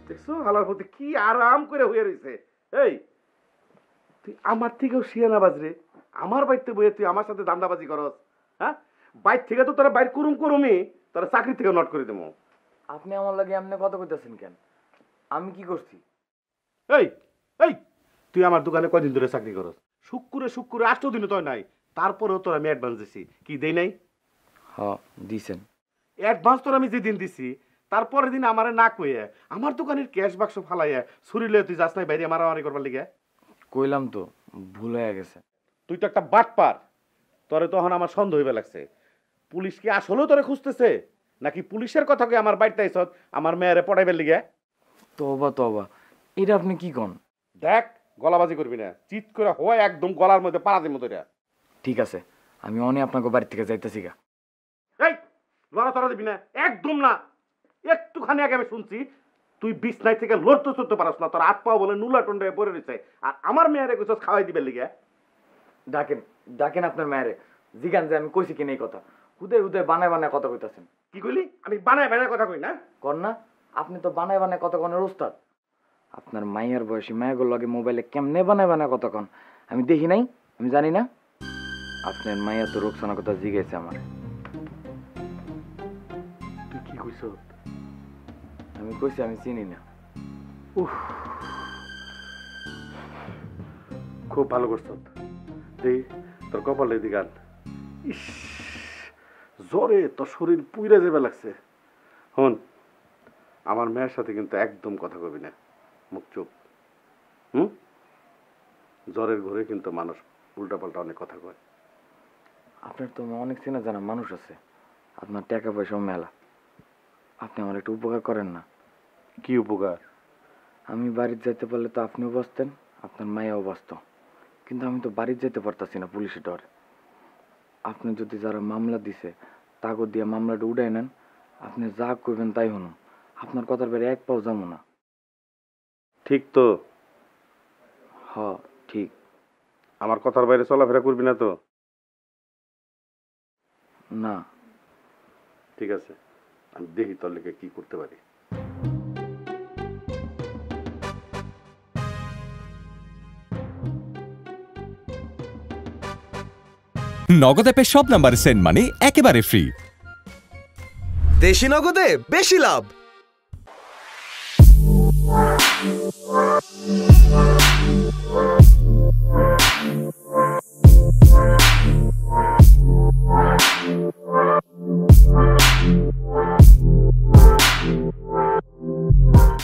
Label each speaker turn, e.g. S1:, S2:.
S1: দেখছো হালার প্রতি কি আরাম করে হয়ে রয়েছে। এই তুই আমার থেকেও শিয়ানা বাজরে, আমার বাড়িতে বইয়ে তুই আমার সাথে দান্দাবাজি করস। হ্যাঁ, বাইর থেকে তো তোরা বাইর করুমি, তোরা চাকরি থেকে নট করে দেবো।
S2: আপনি আমার লাগে এমনি কথা কইতেছেন কেন? আমি কি করছি?
S1: এই এই তুই আমার দোকানে কয়দিন ধরে চাকরি করস? শুক্রে 8 দিনও তো নাই, তারপরেও তোর আমি অ্যাডভান্স দিছি, কি দেই নাই?
S2: হ্যাঁ দিছেন।
S1: অ্যাডভান্স তোর আমি যেদিন দিছি তারপরের দিন আমারে না কইয়া আমার দোকানের ক্যাশ বাক্স ফালাইয়া ছুরি লয়ে তুই যাস নাই বাইরে মারামারি করবার লিগে?
S2: কইলাম তো ভুল হয়ে গেছে।
S1: তুই তো একটা বাটপার, তোরে তখন আমার সন্দেহ হইবে লাগছে। পুলিশ কি আসলেও তোরে খুঁজতেছে, নাকি পুলিশের কথা কই আমার বাড়িতে আইছত আমার মেয়েরে পড়াইবার লিগে?
S2: তবা এটা আপনি কি কন?
S1: দেখ গলাবাজি করবি না, চিৎ করে হয় একদম গলার মধ্যে পাড়া দিমু তোরা।
S2: ঠিক আছে, আমি অনে আপনাকে বাড়ি থেকে যাইতেছি গা।
S1: এই লড়াচড়া দিবি না, একদম না। একটুখানি আগে আমি শুনছি তুই বিছনায় থেকে লড়তে চড়তে পারস না, তোর হাত পা বলে নুলা টন্ডায় পড়ে রয়েছে, আর আমার মেয়েরে কইছস খাওয়াই দিবে লিগে।
S2: ডাকেন আপনার মায়েরে, জিগান যে আমি কইছি কিনা এই কথা। হুদে বানায় কথা কইতাছেন।
S1: কি কইলি? আমি বানায় কথা কই না?
S2: কর না, আপনি তো বানায় কথা কনের ওস্তাদ। আপনার মাইয়ার বয়সী মায়াগুলো লগে মোবাইলে কেমনে বানায় কথা কন আমি দেখি নাই, আমি জানি না। আপনার মাইয়া তো রোকসানা কথা জিগাইছে আমার।
S1: তুই কি কইছ?
S2: আমি কইছি আমি চিনি না।
S1: খুব ভালো করছ, দেই তোর কপালে দি গান। ইস, জ্বরে তোর শরীর পুইরা যাবে লাগছে। হন, আমার মেয়ের সাথে কিন্তু একদম কথা কবি না, মুখ চুপ। জ্বরের ঘরে কিন্তু মানুষ উল্টাপাল্টা অনেক কথা কয়।
S2: আপনার তো অনেক চেনা জানা মানুষ আছে, আপনার টাকা পয়সাও মেলা, আপনি আমার একটু উপকার করেন না?
S1: কি উপকার?
S2: আমি বাড়িতে যাইতে পারলে তো আপনিও বসতেন, আপনার মায়াও বসত, কিন্তু আমি তো বাড়িতে যেতে পারতাছি না পুলিশের ডরে। আপনি যদি যারা মামলা দিছে তাকে দিয়ে মামলাটা উড়াই নেন, আপনি যা করবেন তাই শুনুন, আপনার কথার বেড়ে এক পাও যাবো না।
S1: ঠিক তো?
S2: হ ঠিক।
S1: আমার কথার বাইরে চলাফেরা করবি না তো?
S2: না।
S1: ঠিক আছে, আমি দেখি তোর লেগে কি করতে পারি।
S3: নগদ অ্যাপে সব নাম্বারে সেন্ড মানি একেবারে ফ্রি।
S4: দেশি নগদে বেশি লাভ।